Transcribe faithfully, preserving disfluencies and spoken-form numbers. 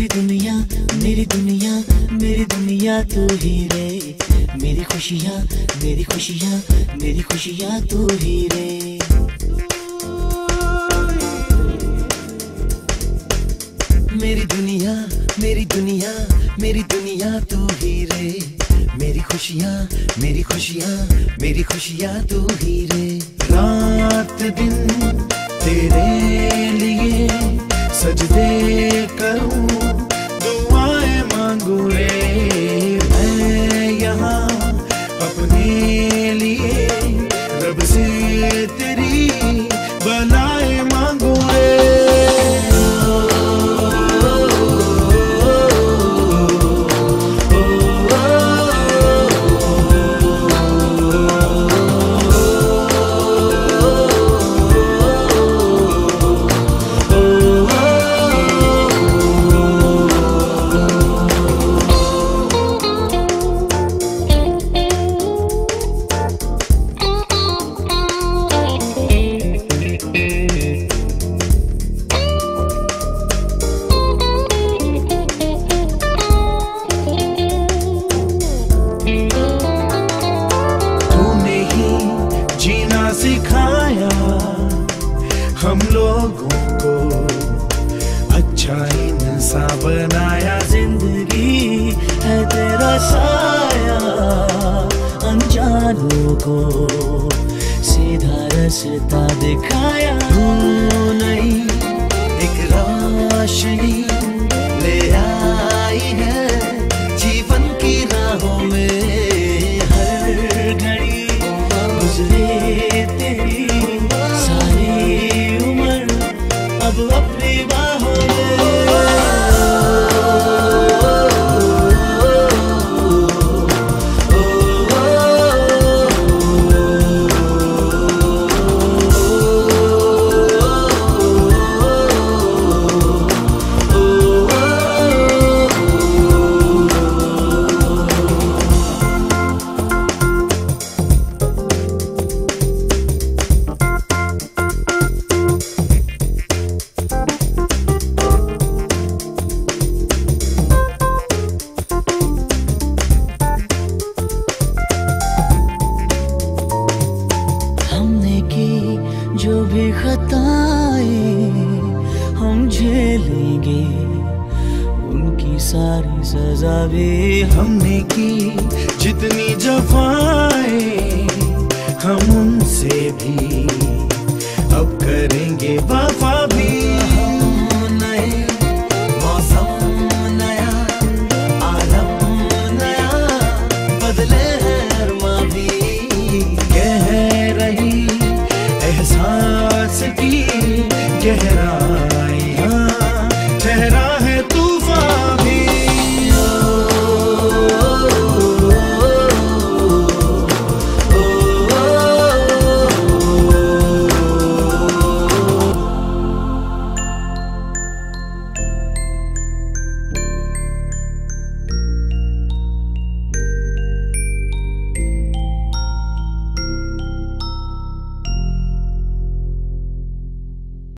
मेरी दुनिया मेरी दुनिया मेरी दुनिया तू ही रे, मेरी खुशियाँ मेरी खुशियाँ मेरी खुशियाँ तू ही रे। मेरी दुनिया मेरी दुनिया मेरी दुनिया तू ही रे, मेरी खुशियाँ मेरी खुशियाँ मेरी खुशियाँ तू ही रे। रात दिन तेरे लिए सजदे करूं, दुआएं मांगू रे मैं यहाँ अपने लिए, रब से तेरी बनाए मांगू रे। सिखाया हम लोगों को, अच्छा इंसान बनाया, जिंदगी है तेरा साया, अनजानों को सीधा रास्ता दिखाया। तू नहीं एक रोशनी ले आई है जीवन की राहों में, हर घड़ी गुजरे तेरी सारी उम्र अब अपनी बाहों में। जो भी खताएं हम झेलेंगे, उनकी सारी सजा भी हमने की, जितनी जफाएं हम उनसे भी अब करेंगे वफा।